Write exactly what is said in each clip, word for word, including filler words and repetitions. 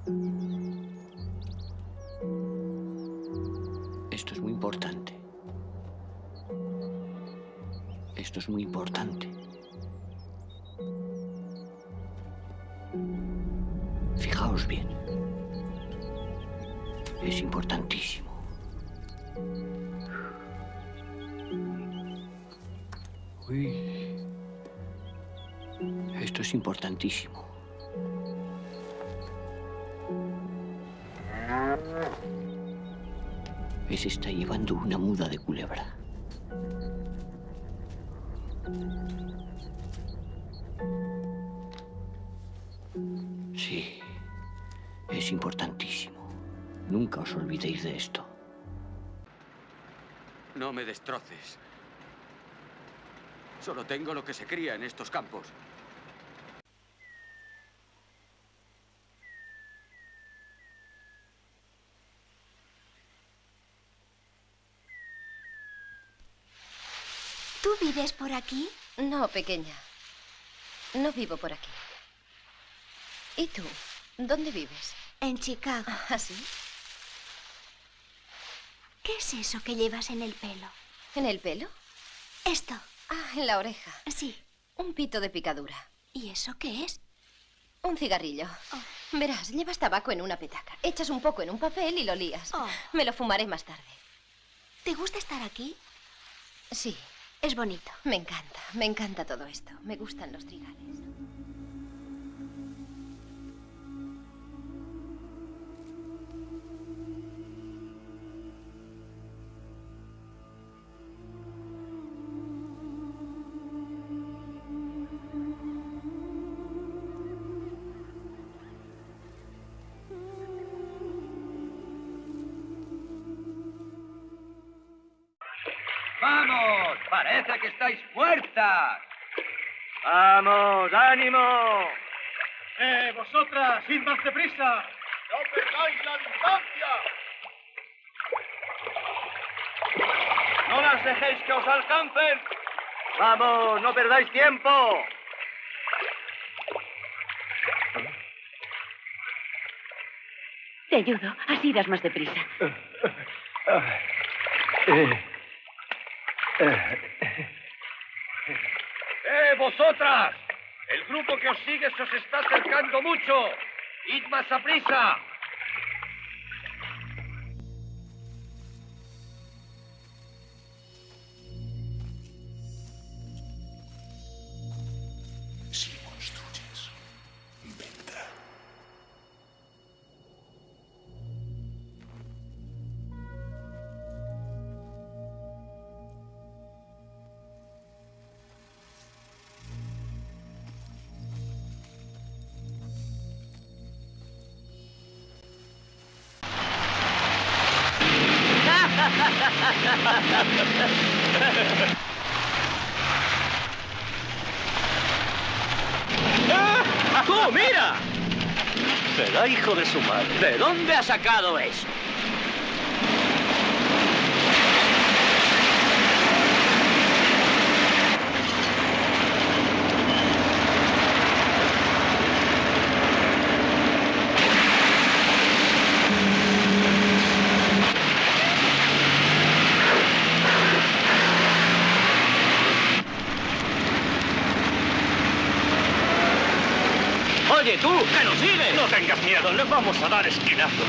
Esto es muy importante. Esto es muy importante. Fijaos bien. Es importantísimo. Uy. Esto es importantísimo. Ese está llevando una muda de culebra. Sí, es importantísimo. Nunca os olvidéis de esto. No me destroces. Solo tengo lo que se cría en estos campos. ¿Tú vives por aquí? No, pequeña. No vivo por aquí. ¿Y tú? ¿Dónde vives? En Chicago. ¿Ah, sí? ¿Qué es eso que llevas en el pelo? ¿En el pelo? Esto. Ah, en la oreja. Sí. Un pito de picadura. ¿Y eso qué es? Un cigarrillo. Oh. Verás, llevas tabaco en una petaca. Echas un poco en un papel y lo lías. Oh. Me lo fumaré más tarde. ¿Te gusta estar aquí? Sí. Es bonito. Me encanta, me encanta todo esto. Me gustan los trigales. ¡Vamos! ¡Parece que estáis muertas! ¡Vamos, ánimo! ¡Eh, vosotras! ¡Id más deprisa! ¡No perdáis la distancia! ¡No las dejéis que os alcancen! ¡Vamos, no perdáis tiempo! Te ayudo. Así irás más deprisa. ¡Eh, vosotras! El grupo que os sigue se os está acercando mucho. ¡Id más a prisa! Si construyes, vendrá. ¡Tú, mira! Será hijo de su madre. ¿De dónde ha sacado eso? ¡Oye, tú! ¡Que nos sigues! No tengas miedo, le vamos a dar esquinazo.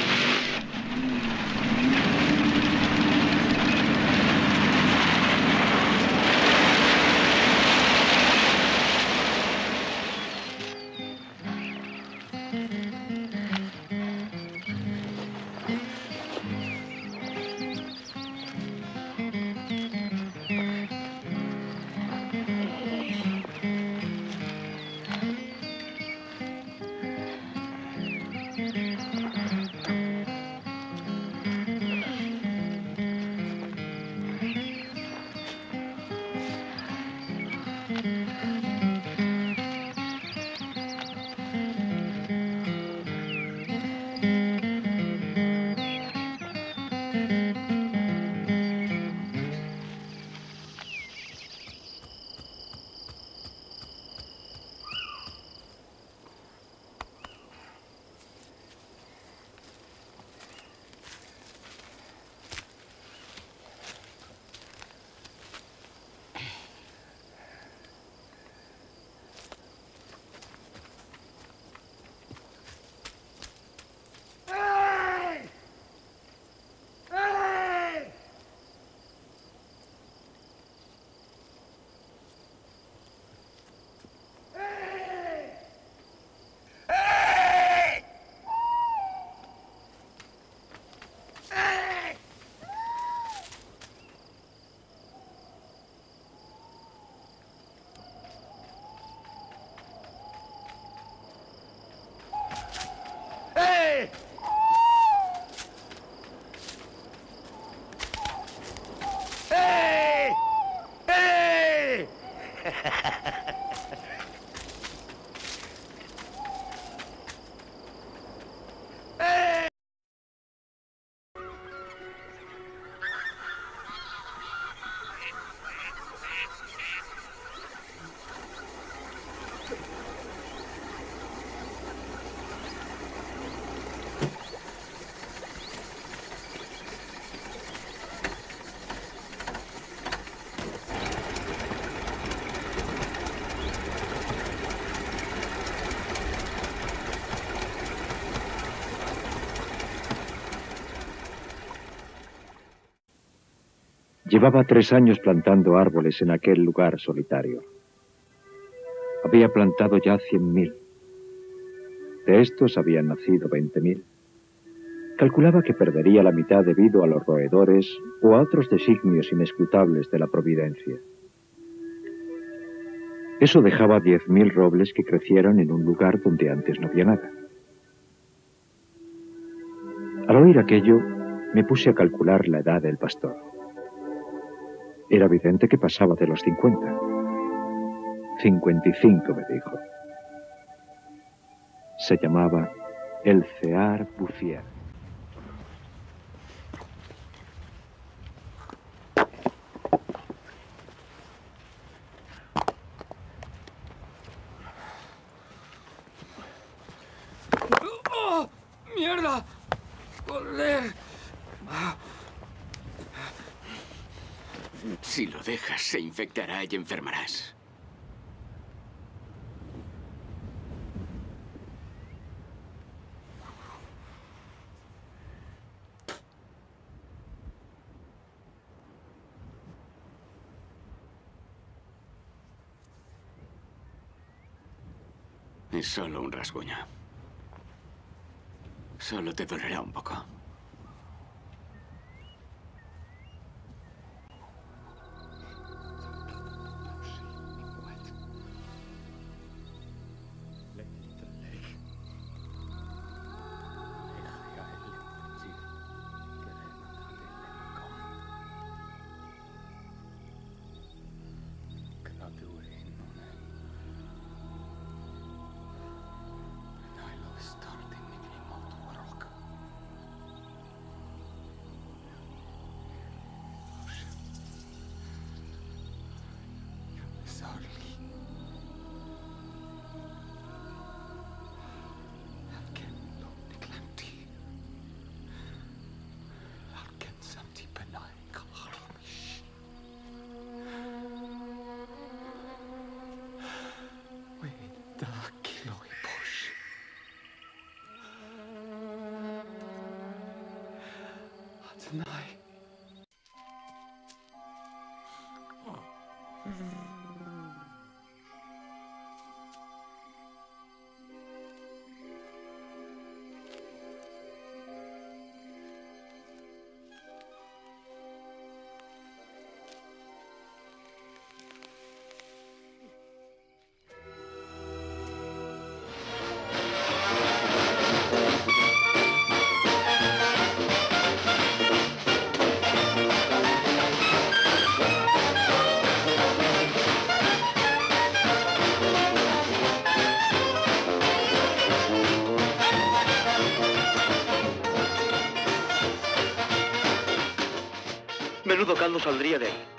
Llevaba tres años plantando árboles en aquel lugar solitario. Había plantado ya cien mil. De estos habían nacido veinte mil. Calculaba que perdería la mitad debido a los roedores o a otros designios inescrutables de la providencia. Eso dejaba diez mil robles que crecieron en un lugar donde antes no había nada. Al oír aquello, me puse a calcular la edad del pastor. Era evidente que pasaba de los cincuenta. Cincuenta y cinco, me dijo. Se llamaba el Cear Bouvier. ¡Oh! ¡Mierda! ¡Joder! Si lo dejas, se infectará y enfermarás. Es solo un rasguño. Solo te dolerá un poco. Tonight. Menudo caldo saldría de ahí.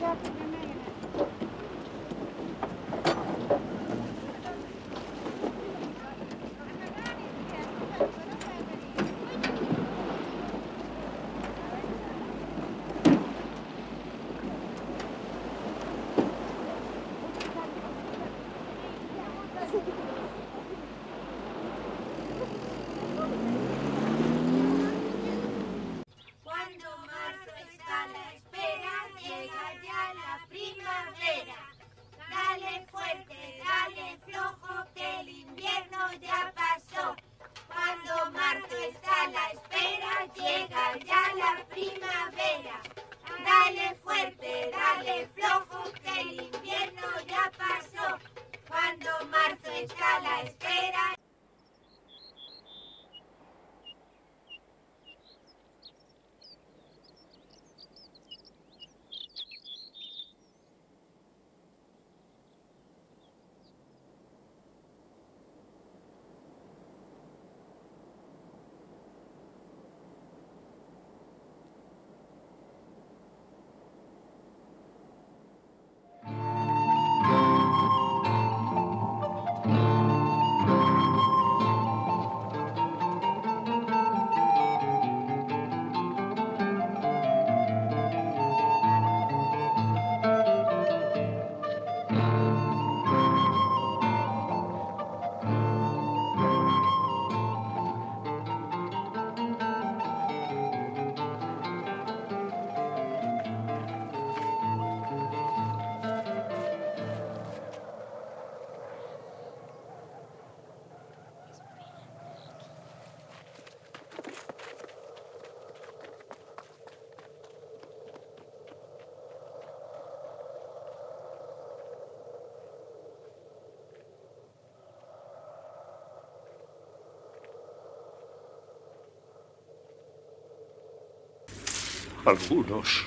Algunos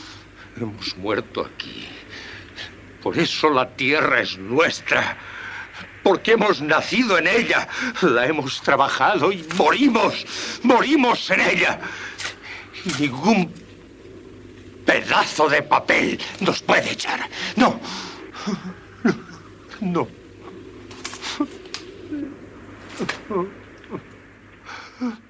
hemos muerto aquí. Por eso la tierra es nuestra. Porque hemos nacido en ella. La hemos trabajado y morimos. Morimos en ella. Y ningún pedazo de papel nos puede echar. No. No. No.